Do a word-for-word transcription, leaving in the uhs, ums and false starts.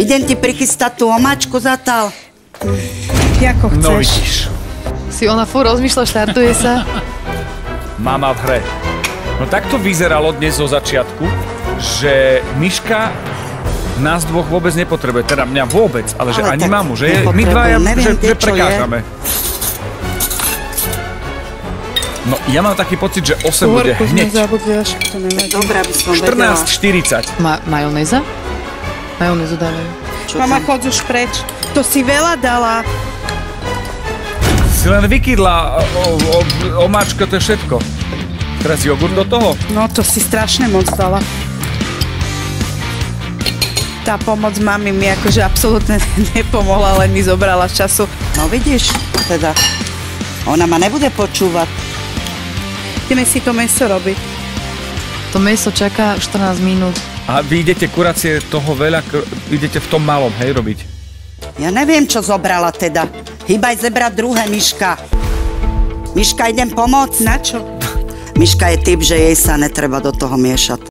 Idem ti prichystať tú omáčku zatal. Jako chceš. No vidíš. Si ona furt rozmýšľa, štartuje sa. Mama v hre. No tak to vyzeralo dnes zo začiatku, že Miška nás dvoch vôbec nepotrebuje. Teda mňa vôbec, ale, ale že ani mamu, že je, my dvaja, že, že prekážame. No, ja mám taký pocit, že osem bude hneď. Dobre, aby som vedela. štrnásť štyridsať. Ma, majonéza? Majonézu dávajú. Mama, chod už preč. To si veľa dala. Si len vykydla omáčka, to je všetko. Teraz jogurt do toho? No, to si strašne moc dala. Tá pomoc mami mi akože absolútne nepomohla, len mi zobrala času. No vidíš, teda, ona ma nebude počúvať. Ideme si to mäso robiť. To mäso čaká štrnásť minút. A vy idete kuracie toho veľa, idete v tom malom, hej, robiť? Ja neviem, čo zobrala teda. Hýbaj zebrať druhé, Miška. Miška, idem pomôcť. Na čo? Miška je typ, že jej sa netreba do toho miešať.